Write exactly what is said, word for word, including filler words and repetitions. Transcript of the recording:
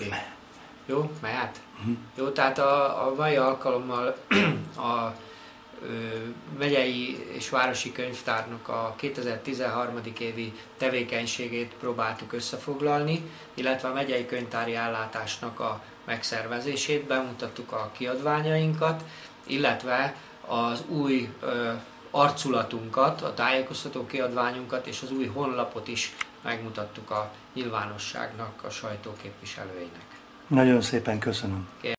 Okay. Jó, mehet? Uh-huh. Jó, tehát a, a mai alkalommal a ö, megyei és városi könyvtárnak a kétezer-tizenhárom. évi tevékenységét próbáltuk összefoglalni, illetve a megyei könyvtári ellátásnak a megszervezését, bemutattuk a kiadványainkat, illetve az új ö, arculatunkat, a tájékoztató kiadványunkat és az új honlapot is megmutattuk a nyilvánosságnak, a sajtóképviselőinek. Nagyon szépen köszönöm.